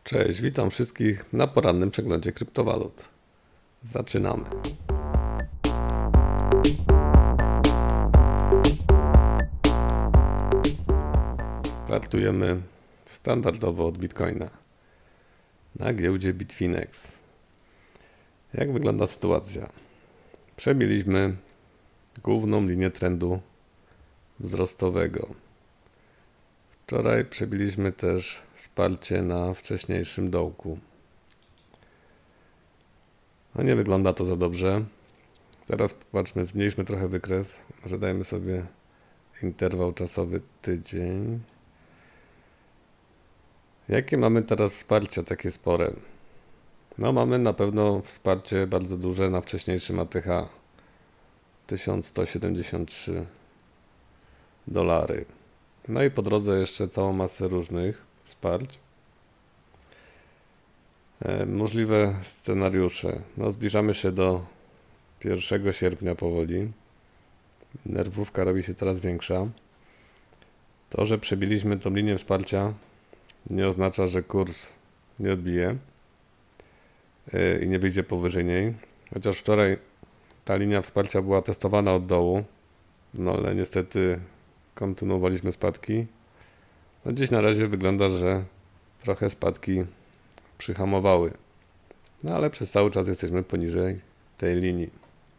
Cześć, witam wszystkich na porannym przeglądzie kryptowalut. Zaczynamy. Startujemy standardowo od Bitcoina na giełdzie Bitfinex. Jak wygląda sytuacja? Przebiliśmy główną linię trendu wzrostowego. Wczoraj przebiliśmy też wsparcie na wcześniejszym dołku. No nie wygląda to za dobrze. Teraz popatrzmy, zmniejszmy trochę wykres. Może dajmy sobie interwał czasowy tydzień. Jakie mamy teraz wsparcia takie spore? No mamy na pewno wsparcie bardzo duże na wcześniejszym ATH. $1173. No i po drodze jeszcze całą masę różnych wsparć. Możliwe scenariusze. No zbliżamy się do 1 sierpnia powoli. Nerwówka robi się coraz większa. To, że przebiliśmy tą linię wsparcia, nie oznacza, że kurs nie odbije i nie wyjdzie powyżej niej. Chociaż wczoraj ta linia wsparcia była testowana od dołu, no ale niestety kontynuowaliśmy spadki. No dziś na razie wygląda, że trochę spadki przyhamowały. No ale przez cały czas jesteśmy poniżej tej linii.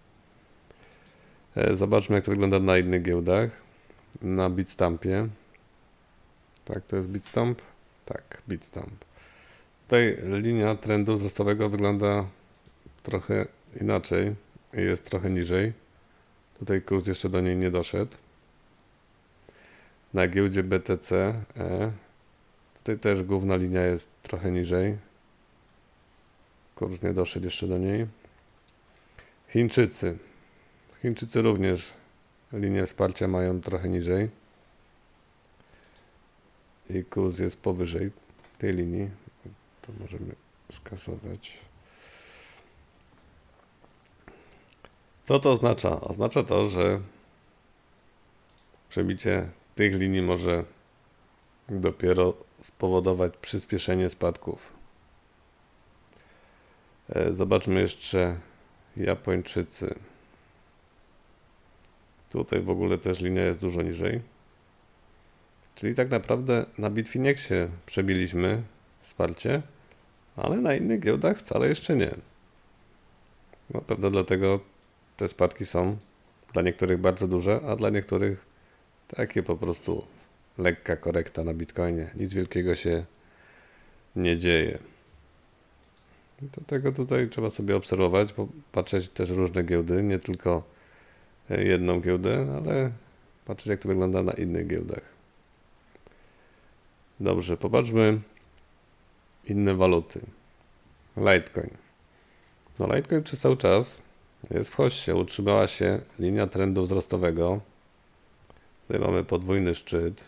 Zobaczmy, jak to wygląda na innych giełdach. Na Bitstampie. Tak, to jest Bitstamp? Tak, Bitstamp. Tutaj linia trendu wzrostowego wygląda trochę inaczej. Jest trochę niżej. Tutaj kurs jeszcze do niej nie doszedł. Na giełdzie BTC tutaj też główna linia jest trochę niżej. Kurs nie doszedł jeszcze do niej. Chińczycy również linię wsparcia mają trochę niżej. I kurs jest powyżej tej linii. To możemy skasować. Co to oznacza? Oznacza to, że przebicie tych linii może dopiero spowodować przyspieszenie spadków. Zobaczmy jeszcze Japończycy. Tutaj w ogóle też linia jest dużo niżej. Czyli tak naprawdę na Bitfinexie przebiliśmy wsparcie, ale na innych giełdach wcale jeszcze nie. No pewno dlatego te spadki są dla niektórych bardzo duże, a dla niektórych takie po prostu lekka korekta na Bitcoinie. Nic wielkiego się nie dzieje. Dlatego tutaj trzeba sobie obserwować, patrzeć też różne giełdy, nie tylko jedną giełdę, ale patrzeć, jak to wygląda na innych giełdach. Dobrze, popatrzmy inne waluty. Litecoin. No Litecoin przez cały czas jest w hoście, utrzymała się linia trendu wzrostowego. Tutaj mamy podwójny szczyt.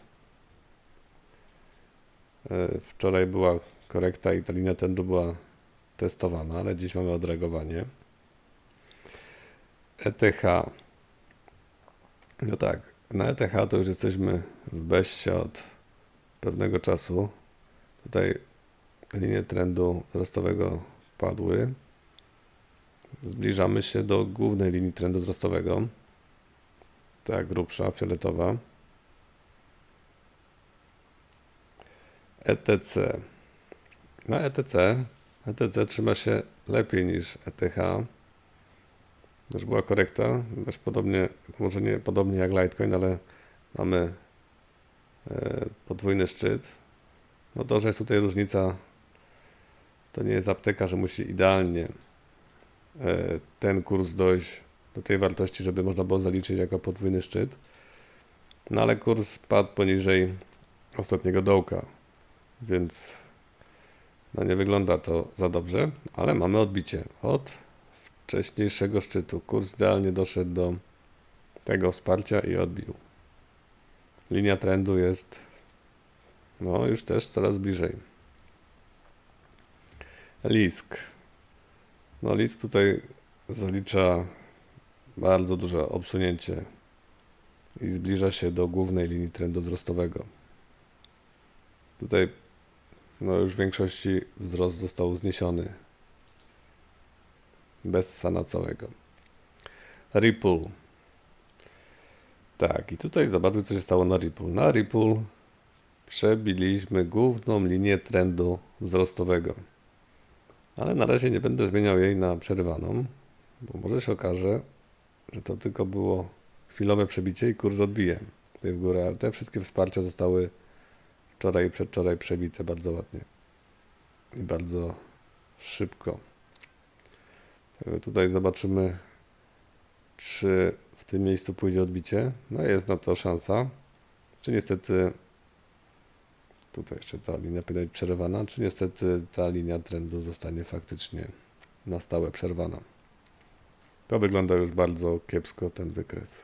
Wczoraj była korekta i ta linia trendu była testowana, ale dziś mamy odreagowanie. ETH. No tak, na ETH to już jesteśmy w beście od pewnego czasu. Tutaj linie trendu wzrostowego padły. Zbliżamy się do głównej linii trendu wzrostowego. Ta grubsza, fioletowa. ETC. Na ETC trzyma się lepiej niż ETH. Też była korekta, też podobnie, może nie podobnie jak Litecoin, ale mamy podwójny szczyt. No to, że jest tutaj różnica, to nie jest apteka, że musi idealnie ten kurs dojść do tej wartości, żeby można było zaliczyć jako podwójny szczyt. No ale kurs spadł poniżej ostatniego dołka, więc no nie wygląda to za dobrze, ale mamy odbicie od wcześniejszego szczytu. Kurs idealnie doszedł do tego wsparcia i odbił. Linia trendu jest no już też coraz bliżej. Lisk. No Lisk tutaj zalicza bardzo duże obsunięcie i zbliża się do głównej linii trendu wzrostowego. Tutaj no już w większości wzrost został zniesiony. Bez sana całego. Ripple. Tak, i tutaj zobaczmy, co się stało na Ripple. Na Ripple przebiliśmy główną linię trendu wzrostowego. Ale na razie nie będę zmieniał jej na przerywaną, bo może się okaże, że to tylko było chwilowe przebicie i kurs odbije tutaj w górę, ale te wszystkie wsparcia zostały wczoraj i przedwczoraj przebite bardzo ładnie i bardzo szybko. Także tutaj zobaczymy, czy w tym miejscu pójdzie odbicie. No jest na to szansa. Czy niestety tutaj jeszcze ta linia powinna być przerwana, czy niestety ta linia trendu zostanie faktycznie na stałe przerwana. To wygląda już bardzo kiepsko, ten wykres.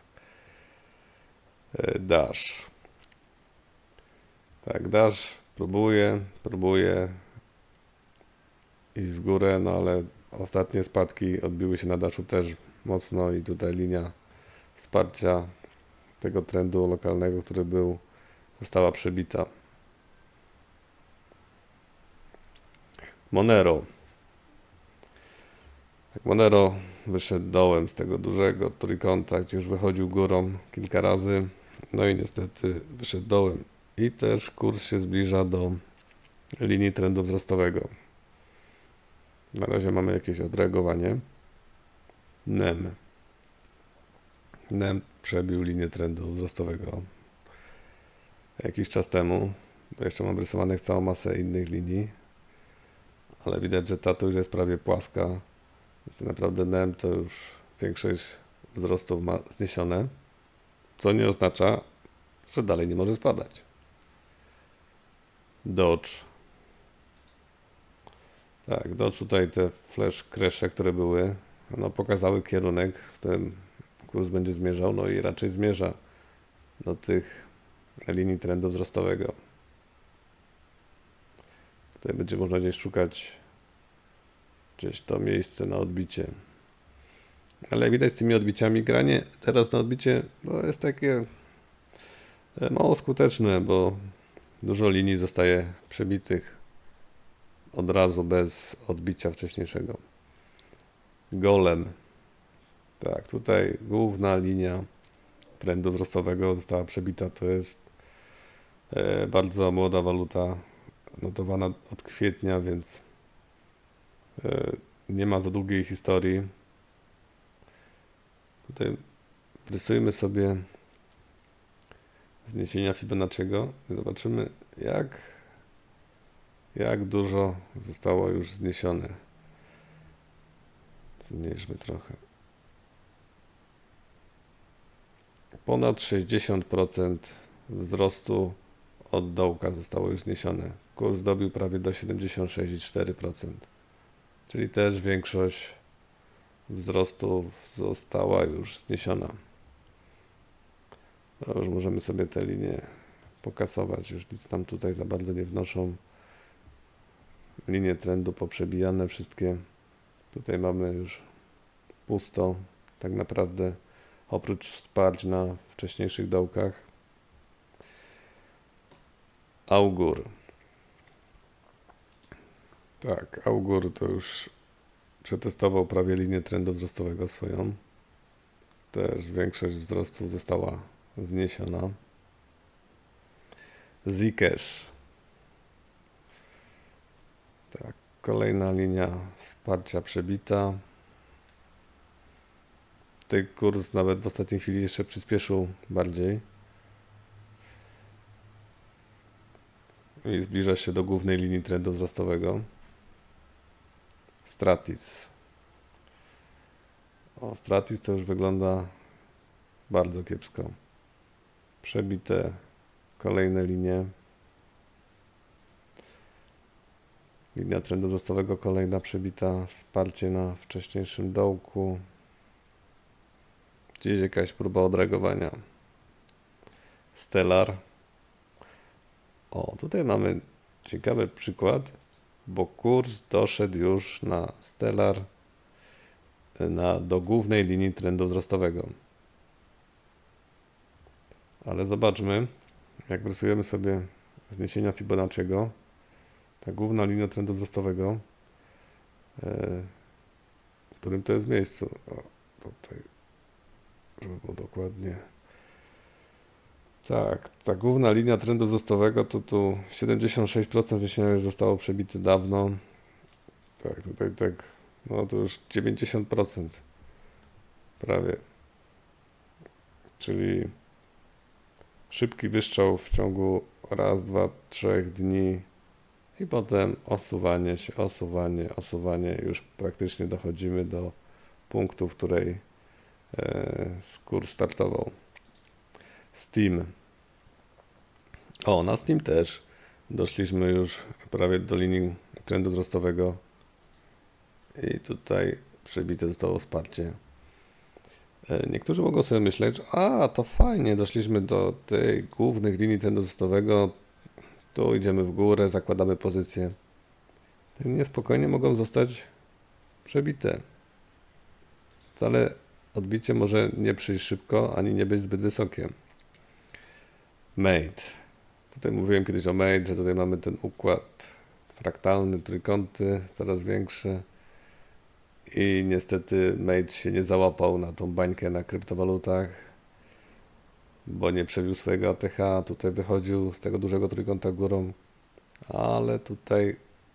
Dash. Tak, Dash próbuje iść w górę, no ale ostatnie spadki odbiły się na Dashu też mocno i tutaj linia wsparcia tego trendu lokalnego, który był, została przebita. Monero. Tak, Monero wyszedł dołem z tego dużego trójkąta, gdzie już wychodził górą kilka razy, no i niestety wyszedł dołem. I też kurs się zbliża do linii trendu wzrostowego. Na razie mamy jakieś odreagowanie. NEM przebił linię trendu wzrostowego jakiś czas temu. To jeszcze mam rysowanych całą masę innych linii, ale widać, że ta to już jest prawie płaska. Tak naprawdę NEM to już większość wzrostów ma zniesione, co nie oznacza, że dalej nie może spadać. Dodge. Tak, Dodge tutaj te flash crash'e, które były, no, pokazały kierunek, w którym kurs będzie zmierzał, no i raczej zmierza do tych linii trendu wzrostowego. Tutaj będzie można gdzieś szukać to miejsce na odbicie. Ale jak widać z tymi odbiciami, granie teraz na odbicie no jest takie mało skuteczne, bo dużo linii zostaje przebitych od razu bez odbicia wcześniejszego. Golem. Tak, tutaj główna linia trendu wzrostowego została przebita. To jest bardzo młoda waluta, notowana od kwietnia, więc nie ma za długiej historii. Tutaj rysujmy sobie zniesienia Fibonacciego i zobaczymy, jak dużo zostało już zniesione. Zmniejszmy trochę. Ponad 60% wzrostu od dołka zostało już zniesione. Kurs dobił prawie do 76,4%. Czyli też większość wzrostu została już zniesiona. No już możemy sobie te linie pokasować. Już nic nam tutaj za bardzo nie wnoszą. Linie trendu poprzebijane wszystkie. Tutaj mamy już pusto. Tak naprawdę oprócz wsparć na wcześniejszych dołkach. Augur. Tak, Augur to już przetestował prawie linię trendu wzrostowego swoją. Też większość wzrostu została zniesiona. Zcash. Tak, kolejna linia wsparcia przebita. Tutaj kurs nawet w ostatniej chwili jeszcze przyspieszył bardziej. I zbliża się do głównej linii trendu wzrostowego. Stratis. Stratis to już wygląda bardzo kiepsko. Przebite kolejne linie. Linia trendu wzrostowego kolejna przebita, wsparcie na wcześniejszym dołku. Gdzieś jakaś próba odreagowania. Stellar. Tutaj mamy ciekawy przykład, bo kurs doszedł już na Stellar do głównej linii trendu wzrostowego. Ale zobaczmy, jak rysujemy sobie zniesienia Fibonacciego, ta główna linia trendu wzrostowego, w którym to jest miejscu. O, tutaj, żeby było dokładnie. Tak, ta główna linia trendu wzrostowego to tu 76% zniesienia już zostało przebite dawno. Tak, tutaj tak, no to już 90% prawie. Czyli szybki wystrzał w ciągu raz, dwa, 3 dni i potem osuwanie się, osuwanie. Już praktycznie dochodzimy do punktu, w której kurs startował. Steam. O, na Steam też doszliśmy już prawie do linii trendu wzrostowego i tutaj przebite zostało wsparcie. Niektórzy mogą sobie myśleć, to fajnie, doszliśmy do tej głównych linii trendu wzrostowego, tu idziemy w górę, zakładamy pozycję. Niespokojnie mogą zostać przebite. Wcale odbicie może nie przyjść szybko, ani nie być zbyt wysokie. Made. Tutaj mówiłem kiedyś o Made, że tutaj mamy ten układ fraktalny, trójkąty, coraz większe. I niestety Made się nie załapał na tą bańkę na kryptowalutach, bo nie przebił swojego ATH. Tutaj wychodził z tego dużego trójkąta górą, ale tutaj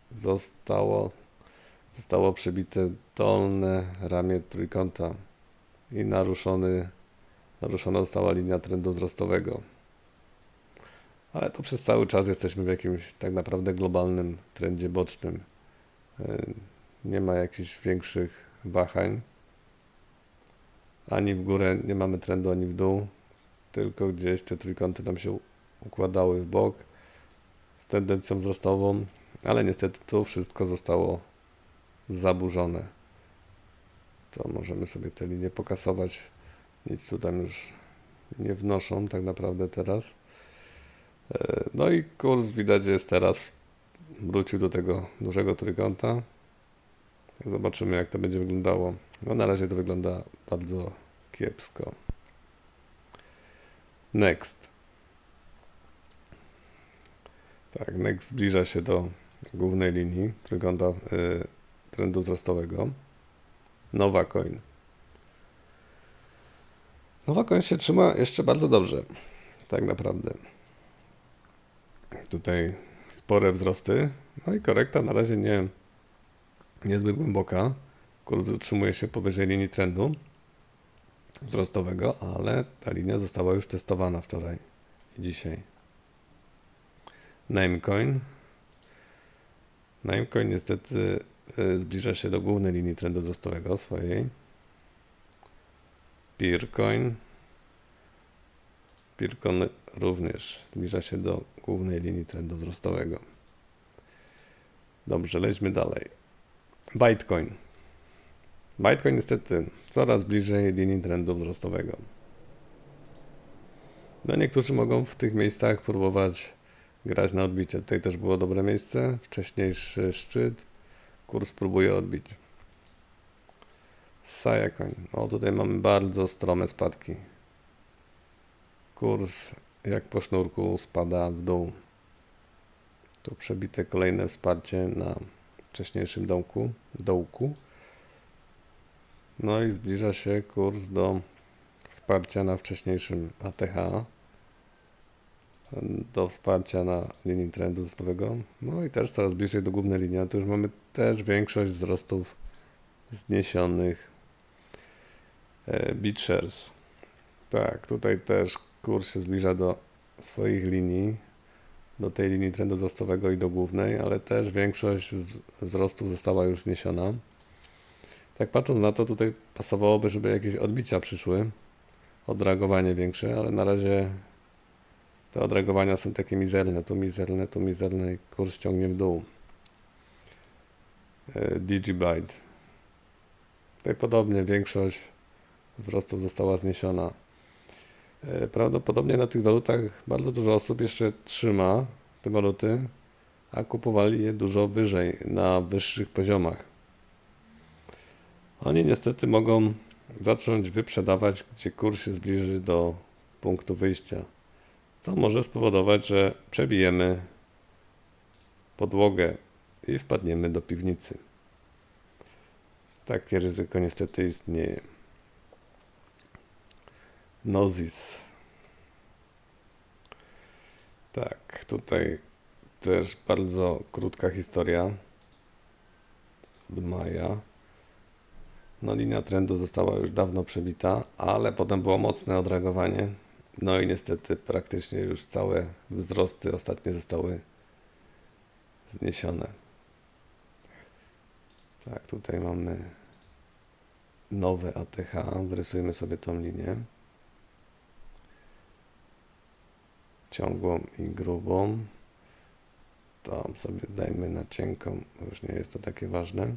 zostało przebite dolne ramię trójkąta i naruszona została linia trendu wzrostowego. Ale to przez cały czas jesteśmy w jakimś tak naprawdę globalnym trendzie bocznym. Nie ma jakichś większych wahań. Ani w górę nie mamy trendu, ani w dół. Tylko gdzieś te trójkąty nam się układały w bok z tendencją wzrostową, ale niestety to wszystko zostało zaburzone. To możemy sobie te linie pokasować. Nic tu tam już nie wnoszą tak naprawdę teraz. No i kurs widać jest teraz, wrócił do tego dużego trójkąta. Zobaczymy, jak to będzie wyglądało. No na razie to wygląda bardzo kiepsko. Next. Tak, Next zbliża się do głównej linii trójkąta trendu wzrostowego. Novacoin. Novacoin się trzyma jeszcze bardzo dobrze. Tak naprawdę. Tutaj spore wzrosty. No i korekta na razie niezbyt głęboka. Kurs utrzymuje się powyżej linii trendu wzrostowego, ale ta linia została już testowana wczoraj i dzisiaj. Namecoin. Namecoin niestety zbliża się do głównej linii trendu wzrostowego swojej. Peercoin. Peercoin również zbliża się do głównej linii trendu wzrostowego. Dobrze, lećmy dalej. Bitcoin. Bitcoin niestety coraz bliżej linii trendu wzrostowego. No niektórzy mogą w tych miejscach próbować grać na odbicie. Tutaj też było dobre miejsce, wcześniejszy szczyt. Kurs próbuje odbić. Sayacoin. O, tutaj mamy bardzo strome spadki. Kurs jak po sznurku spada w dół. Tu przebite kolejne wsparcie na wcześniejszym dołku. No i zbliża się kurs do wsparcia na wcześniejszym ATH, do wsparcia na linii trendu wzrostowego. No i też coraz bliżej do głównej linii. Tu już mamy też większość wzrostów zniesionych. BitShares. Tak, tutaj też kurs się zbliża do swoich linii, do tej linii trendu wzrostowego i do głównej, ale też większość wzrostów została już zniesiona. Tak patrząc na to, tutaj pasowałoby, żeby jakieś odbicia przyszły, odreagowanie większe, ale na razie te odreagowania są takie mizerne, tu mizerne i kurs ciągnie w dół. DigiByte. Tutaj podobnie większość wzrostów została zniesiona. Prawdopodobnie na tych walutach bardzo dużo osób jeszcze trzyma te waluty, a kupowali je dużo wyżej, na wyższych poziomach. Oni niestety mogą zacząć wyprzedawać, gdzie kurs się zbliży do punktu wyjścia, co może spowodować, że przebijemy podłogę i wpadniemy do piwnicy. Takie ryzyko niestety istnieje. Nozis. Tak, tutaj też bardzo krótka historia od maja. No, linia trendu została już dawno przebita, ale potem było mocne odreagowanie. No i niestety praktycznie już całe wzrosty ostatnie zostały zniesione. Tak, tutaj mamy nowe ATH. Wrysujmy sobie tą linię. Ciągłą i grubą. Tam sobie dajmy na cienką, bo już nie jest to takie ważne.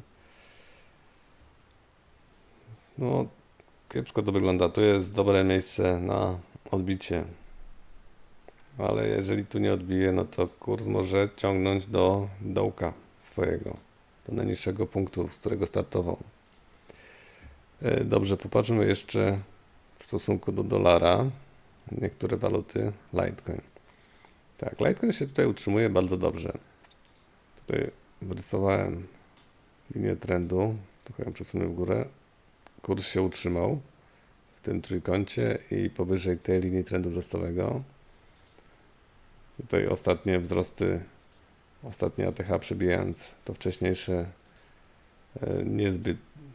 No, kiepsko to wygląda. Tu jest dobre miejsce na odbicie. Ale jeżeli tu nie odbije, no to kurs może ciągnąć do dołka swojego, do najniższego punktu, z którego startował. Dobrze, popatrzmy jeszcze w stosunku do dolara. Niektóre waluty, Litecoin. Tak, Litecoin się tutaj utrzymuje bardzo dobrze. Tutaj wyrysowałem linię trendu, trochę ją przesunę w górę. Kurs się utrzymał w tym trójkącie i powyżej tej linii trendu wzrostowego. Tutaj ostatnie wzrosty, ostatnie ATH przebijając to wcześniejsze, niezbyt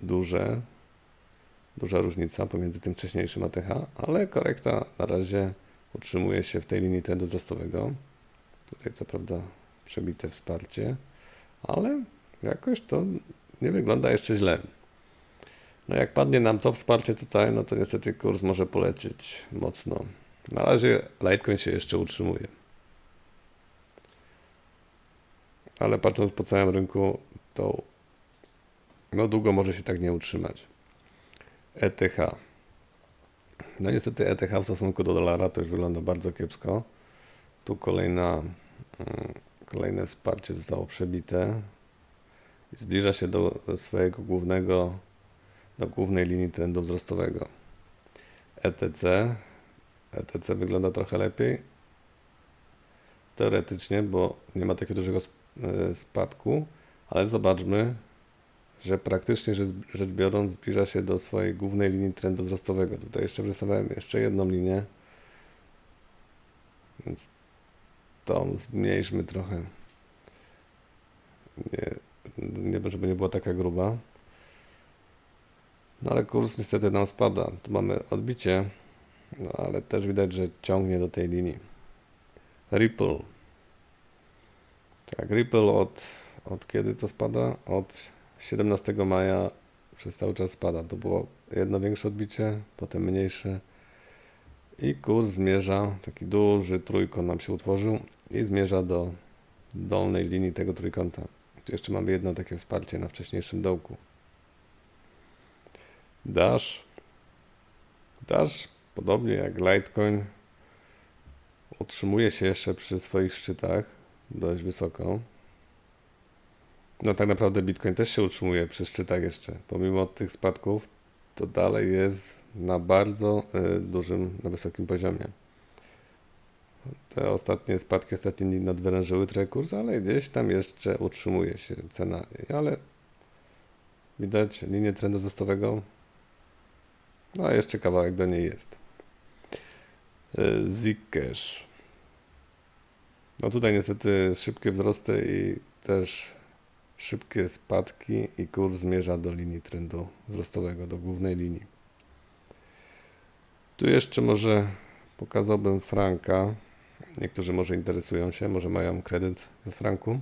duża różnica pomiędzy tym wcześniejszym ATH, ale korekta na razie utrzymuje się w tej linii trendu wzrostowego. Tutaj co prawda przebite wsparcie, ale jakoś to nie wygląda jeszcze źle. No jak padnie nam to wsparcie tutaj, no to niestety kurs może polecieć mocno. Na razie Litecoin się jeszcze utrzymuje. Ale patrząc po całym rynku, to no długo może się tak nie utrzymać. ETH. No niestety ETH w stosunku do dolara to już wygląda bardzo kiepsko. Tu kolejne wsparcie zostało przebite. Zbliża się do swojego do głównej linii trendu wzrostowego. ETC wygląda trochę lepiej. Teoretycznie, bo nie ma takiego dużego spadku, ale zobaczmy, że praktycznie rzecz biorąc zbliża się do swojej głównej linii trendu wzrostowego. Tutaj jeszcze wrysowałem jeszcze jedną linię, więc tą zmniejszmy trochę, żeby nie była taka gruba. No ale kurs niestety nam spada. Tu mamy odbicie, no ale też widać, że ciągnie do tej linii. Ripple. Tak, Ripple od kiedy to spada? Od 17 maja przez cały czas spada. To było jedno większe odbicie, potem mniejsze. I kurs zmierza, taki duży trójkąt nam się utworzył i zmierza do dolnej linii tego trójkąta. Tu jeszcze mamy jedno takie wsparcie na wcześniejszym dołku. Dash, podobnie jak Litecoin, utrzymuje się jeszcze przy swoich szczytach dość wysoko. No tak naprawdę Bitcoin też się utrzymuje przy szczytach jeszcze. Pomimo tych spadków, to dalej jest na bardzo na wysokim poziomie. Te ostatnie spadki ostatnich dni nadwyrężyły trochę kurs, ale gdzieś tam jeszcze utrzymuje się cena. Ale widać linię trendu wzrostowego. No a jeszcze kawałek do niej jest. Zcash. No tutaj niestety szybkie wzrosty i też szybkie spadki i kurs zmierza do linii trendu wzrostowego, do głównej linii. Tu jeszcze może pokazałbym franka. Niektórzy może interesują się, może mają kredyt we franku.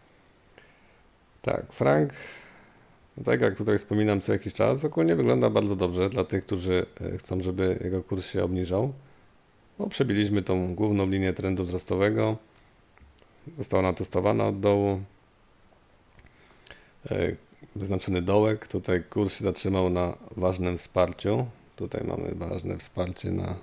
Tak, frank, no tak jak tutaj wspominam co jakiś czas, ogólnie wygląda bardzo dobrze dla tych, którzy chcą, żeby jego kurs się obniżał. No, przebiliśmy tą główną linię trendu wzrostowego. Została natestowana od dołu. Wyznaczony dołek. Tutaj kurs się zatrzymał na ważnym wsparciu. Tutaj mamy ważne wsparcie na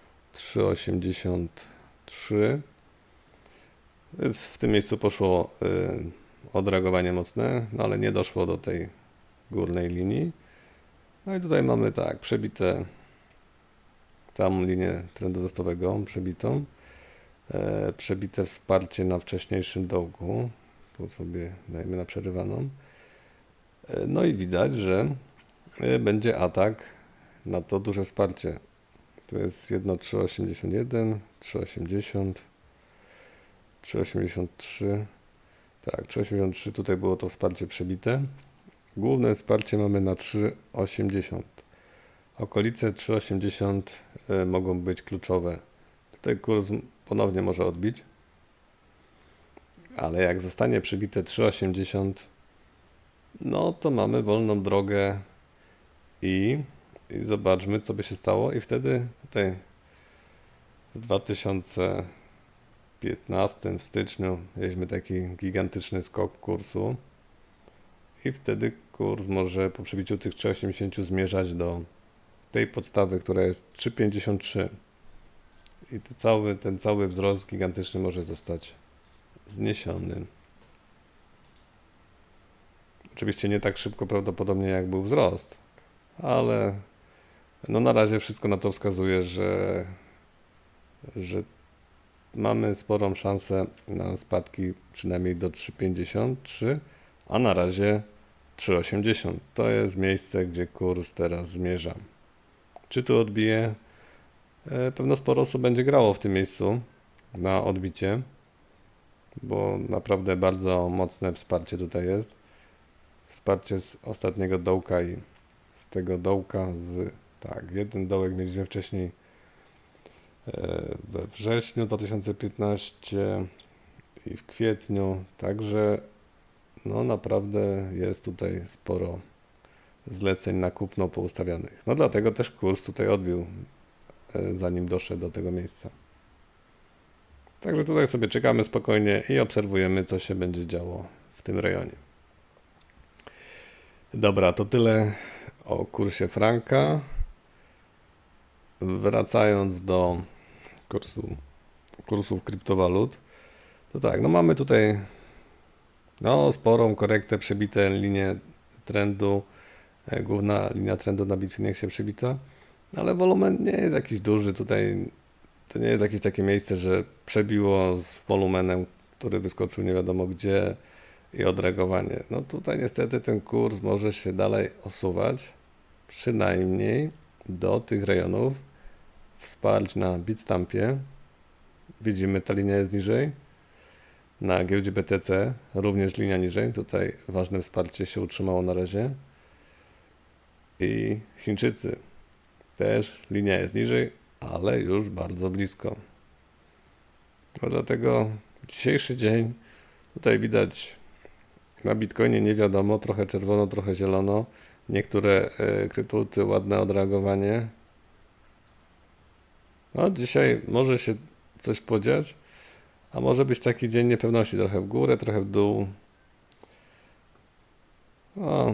3,83. Więc w tym miejscu poszło odreagowanie mocne, no ale nie doszło do tej górnej linii. No i tutaj mamy tak, przebite tam linię trendu wzrostowego, przebitą. Przebite wsparcie na wcześniejszym dołku. Tu sobie dajmy na przerywaną. No i widać, że będzie atak na to duże wsparcie. Tu jest jedno 3,81, 3,80, 3,83. Tak, 3,83 tutaj było to wsparcie przebite. Główne wsparcie mamy na 3,80. Okolice 3,80 mogą być kluczowe. Tutaj kurs ponownie może odbić. Ale jak zostanie przebite 3,80, no to mamy wolną drogę i zobaczmy, co by się stało. I wtedy tutaj w 2015 w styczniu mieliśmy taki gigantyczny skok kursu i wtedy kurs może po przebiciu tych 3,80 zmierzać do tej podstawy, która jest 3,53 i ten cały wzrost gigantyczny może zostać zniesiony. Oczywiście nie tak szybko prawdopodobnie jak był wzrost, ale no na razie wszystko na to wskazuje, że mamy sporą szansę na spadki przynajmniej do 3,53, a na razie 3,80. To jest miejsce, gdzie kurs teraz zmierza. Czy tu odbije? Pewno sporo osób będzie grało w tym miejscu na odbicie, bo naprawdę bardzo mocne wsparcie tutaj jest. Wsparcie z ostatniego dołka i z tego dołka, tak, jeden dołek mieliśmy wcześniej we wrześniu 2015 i w kwietniu, także no naprawdę jest tutaj sporo zleceń na kupno poustawianych. No dlatego też kurs tutaj odbił, zanim doszedł do tego miejsca. Także tutaj sobie czekamy spokojnie i obserwujemy, co się będzie działo w tym rejonie. Dobra, to tyle o kursie franka. Wracając do kursów kryptowalut, to tak, no mamy tutaj sporą korektę, przebite linie trendu, główna linia trendu na Bitfinex się przebita, ale wolumen nie jest jakiś duży tutaj, to nie jest jakieś takie miejsce, że przebiło z wolumenem, który wyskoczył nie wiadomo gdzie i odreagowanie. No tutaj niestety ten kurs może się dalej osuwać, przynajmniej do tych rejonów wsparć na Bitstampie. Widzimy, ta linia jest niżej. Na giełdzie BTC również linia niżej. Tutaj ważne wsparcie się utrzymało na razie. I Chińczycy też linia jest niżej, ale już bardzo blisko. No dlatego dzisiejszy dzień tutaj widać na Bitcoinie nie wiadomo, trochę czerwono, trochę zielono. Niektóre kryptowaluty ładne odreagowanie. No dzisiaj może się coś podziać, a może być taki dzień niepewności, trochę w górę, trochę w dół. No,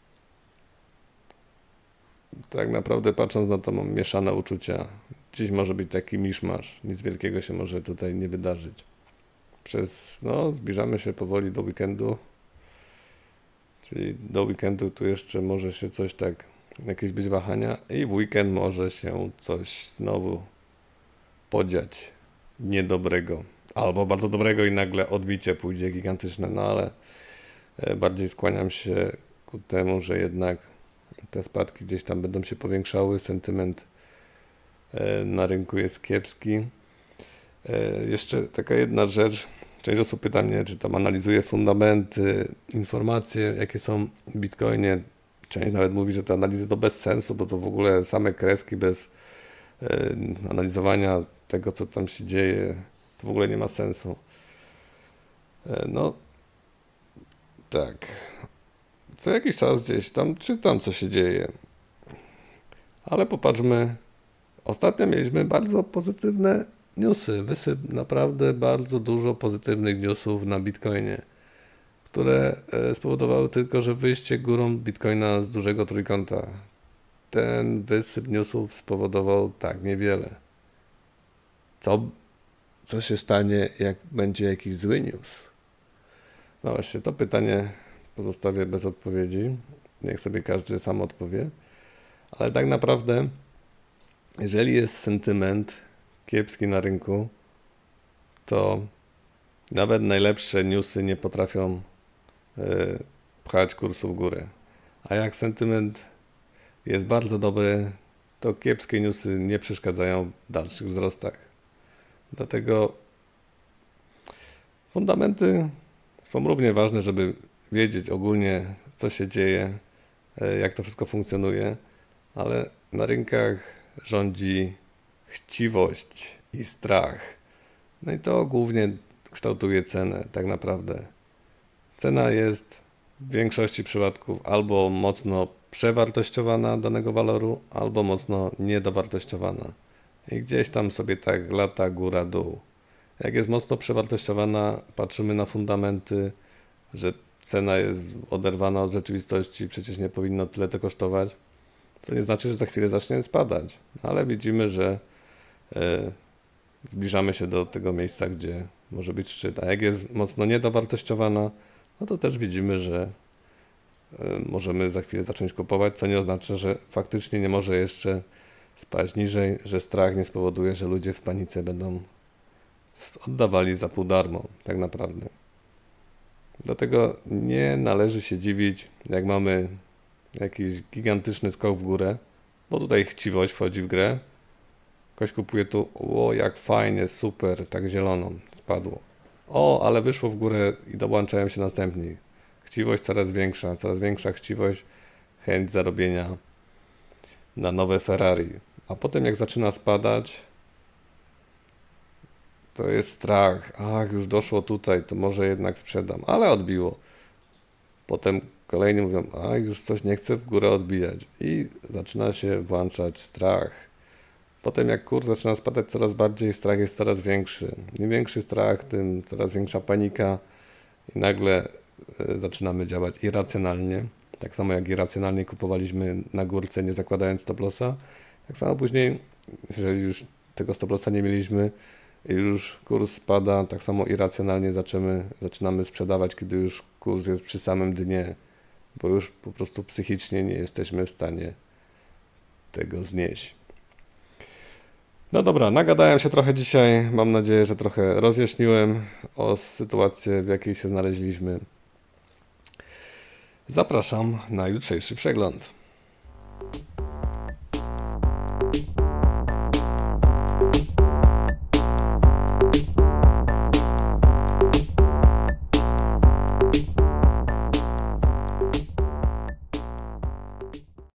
tak naprawdę patrząc na to mam mieszane uczucia. Dziś może być taki miszmasz, nic wielkiego się może tutaj nie wydarzyć. Zbliżamy się powoli do weekendu, czyli do weekendu tu jeszcze może się coś tak, jakieś być wahania i w weekend może się coś znowu podziać niedobrego, albo bardzo dobrego i nagle odbicie pójdzie gigantyczne, no ale bardziej skłaniam się ku temu, że jednak te spadki gdzieś tam będą się powiększały, sentyment na rynku jest kiepski. Jeszcze taka jedna rzecz, część osób pyta mnie, czy tam analizuję fundamenty, informacje, jakie są w Bitcoinie. Część nawet mówi, że te analizy to bez sensu, bo to w ogóle same kreski bez analizowania tego, co tam się dzieje, to w ogóle nie ma sensu. No, tak. Co jakiś czas gdzieś tam czytam, co się dzieje. Ale popatrzmy. Ostatnio mieliśmy bardzo pozytywne newsy. Wysyp naprawdę bardzo dużo pozytywnych newsów na Bitcoinie, które spowodowały tylko, że wyjście górą Bitcoina z dużego trójkąta. Ten wysyp newsów spowodował tak niewiele. Co się stanie, jak będzie jakiś zły news? No właśnie, to pytanie pozostawię bez odpowiedzi. Niech sobie każdy sam odpowie. Ale tak naprawdę, jeżeli jest sentyment kiepski na rynku, to Nawet najlepsze newsy nie potrafią pchać kursu w górę. A jak sentyment jest bardzo dobry, to kiepskie newsy nie przeszkadzają w dalszych wzrostach. Dlatego fundamenty są równie ważne, żeby wiedzieć ogólnie, co się dzieje, jak to wszystko funkcjonuje, ale na rynkach rządzi chciwość i strach. No i to głównie kształtuje cenę tak naprawdę. Cena jest w większości przypadków albo mocno przewartościowana danego waloru, albo mocno niedowartościowana. I gdzieś tam sobie tak lata góra-dół. Jak jest mocno przewartościowana, patrzymy na fundamenty, że cena jest oderwana od rzeczywistości, przecież nie powinno tyle to kosztować, co nie znaczy, że za chwilę zacznie spadać. Ale widzimy, że zbliżamy się do tego miejsca, gdzie może być szczyt. A jak jest mocno niedowartościowana, no to też widzimy, że możemy za chwilę zacząć kupować, co nie oznacza, że faktycznie nie może jeszcze spaść niżej, że strach nie spowoduje, że ludzie w panice będą oddawali za pół darmo, tak naprawdę. Dlatego nie należy się dziwić, jak mamy jakiś gigantyczny skok w górę, bo tutaj chciwość wchodzi w grę. Ktoś kupuje tu, o jak fajnie, super, tak zielono, spadło. O, ale wyszło w górę i dołączają się następni. Chciwość coraz większa chciwość, chęć zarobienia na nowe Ferrari. A potem jak zaczyna spadać, to jest strach. Ach, już doszło tutaj, to może jednak sprzedam, ale odbiło. Potem kolejni mówią, a już coś nie chce w górę odbijać i zaczyna się włączać strach. Potem jak kurs zaczyna spadać coraz bardziej, strach jest coraz większy. Im większy strach, tym coraz większa panika i nagle zaczynamy działać irracjonalnie. Tak samo jak irracjonalnie kupowaliśmy na górce, nie zakładając stop lossa, tak samo później, jeżeli już tego stop lossa nie mieliśmy i już kurs spada, tak samo irracjonalnie zaczynamy sprzedawać, kiedy już kurs jest przy samym dnie, bo już po prostu psychicznie nie jesteśmy w stanie tego znieść. No dobra, nagadałem się trochę dzisiaj. Mam nadzieję, że trochę rozjaśniłem o sytuację, w jakiej się znaleźliśmy. Zapraszam na jutrzejszy przegląd.